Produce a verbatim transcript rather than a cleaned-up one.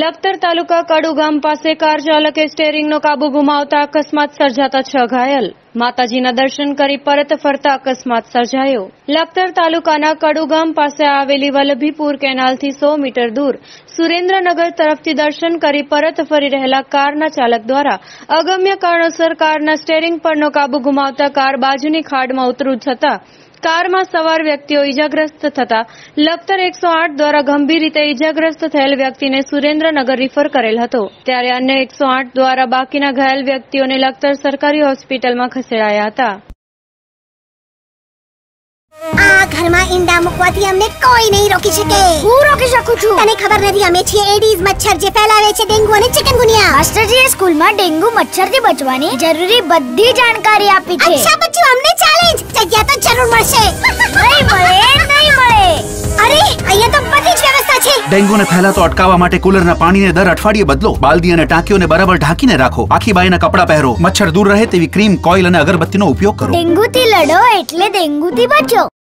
લખતર તાલુકા કડુ ગામ પાસે કાર ચાલકે સ્ટેરિંગનો કાબુ ગુમાવતા અકસ્માત સર્જાતા છ ઘાયલ. માતાજીના દર્શન કરી પરત ફરતા અકસ્માત સર્જાયો. લખતર તાલુકાના કડુ ગામ પાસે આવેલી વલ્લભીપુર કેનાલથી સો મીટર દૂર સુરેન્દ્રનગર તરફથી દર્શન કરી પરત ફરી રહેલા કારના ચાલક દ્વારા અગમ્ય કારણોસર કારના સ્ટેરિંગ પરનો કાબુ ગુમાવતા કાર બાજુની ખાડમાં ઉતરું થતા કારમાં સવાર વ્યક્તિઓ ઇજાગ્રસ્ત થતા લખતર એકસો આઠ દ્વારા ગંભીર રીતે ઇજાગ્રસ્ત થયેલ વ્યક્તિને સુરેન્દ્રનગર રિફર કરેલ હતો. ત્યારે અન્ય એકસો આઠ દ્વારા બાકીના ઘાયલ વ્યક્તિઓને લખતર સરકારી હોસ્પિટલમાં ખસેડાયા હતા. આ ઘરમાં ઈંડા મૂકવાથી અમને કોઈ નહીં રોકી શકે. હું રોકી શકું છું. તને ખબર નથી અમે છીએ એડીઝ મચ્છર જે ફેલાવે છે ડેન્ગુ અને ચિકનગુનિયા. માસ્ટરજીએ સ્કૂલમાં ડેન્ગુ મચ્છરથી બચવાની જરૂરી બધી જાણકારી આપી છે. અચ્છા બચ્ચું અમને ચેલેન્જ જગ્યા તો જરૂર મળશે. નહીં મળે નહીં મળે. અરે અહીંયા તો બધી જ વ્યવસ્થા છે. ડેન્ગુને ફેલાતો અટકાવવા માટે કુલરના પાણીને દર અઠવાડિયે બદલો. બાલદી અને ટાંકીઓને બરાબર ઢાંકીને રાખો. આખી બાઈના કપડાં પહેરો. મચ્છર દૂર રહે તેવી ક્રીમ, કોઇલ અને અગરબત્તીનો ઉપયોગ કરો. ડેન્ગુથી લડો એટલે ડેન્ગુથી બચો.